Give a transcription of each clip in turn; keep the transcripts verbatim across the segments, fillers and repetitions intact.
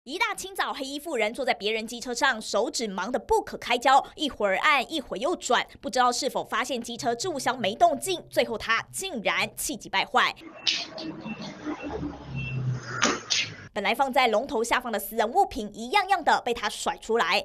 一大清早，黑衣妇人坐在别人机车上，手指忙得不可开交，一会儿按，一会儿又转，不知道是否发现机车置物箱没动静，最后他竟然气急败坏。本来放在龙头下方的私人物品，一样样的被他甩出来。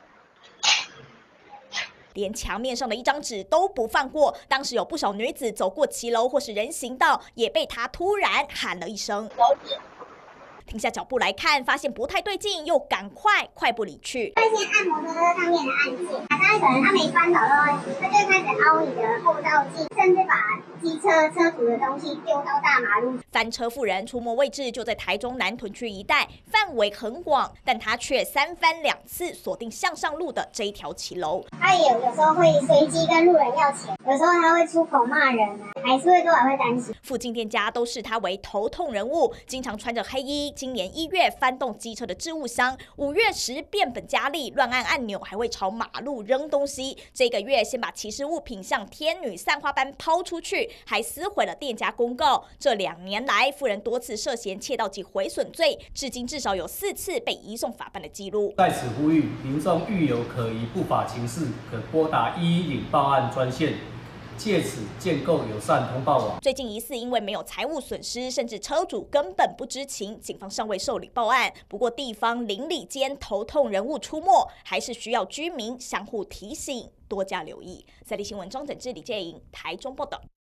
连墙面上的一张纸都不放过。当时有不少女子走过骑楼或是人行道，也被他突然喊了一声。停下脚步来看，发现不太对劲，又赶快快步离去。 会先按摩托车上面的按键，假设可能他没翻倒的话，他就会开始凹你的后照镜，甚至把机车车主的东西丢到大马路。 翻车妇人出没位置就在台中南屯区一带，范围很广，但他却三番两次锁定向上路的这一条骑楼。 他也有有时候会随机跟路人要钱，有时候他会出口骂人啊，还是会多少会担心。 附近店家都视他为头痛人物，经常穿着黑衣。今年一月翻动机车的置物箱，五月时变本加厉，乱按按钮，还会朝马路扔东西。这个月先把骑士物品像天女散花般抛出去，还撕毁了店家公告。这两年来，妇人多次涉嫌窃盗及毁损罪，至今至少有四次被移送法办的记录。 在此呼吁，民众遇有可疑不法情事，可拨打一一零报案专线。 借此建构友善通报网。 最近疑似因为没有财物损失，甚至车主根本不知情，警方尚未受理报案。不过地方邻里间头痛人物出没，还是需要居民相互提醒，多加留意。在地新闻庄整志、李建莹，台中报道。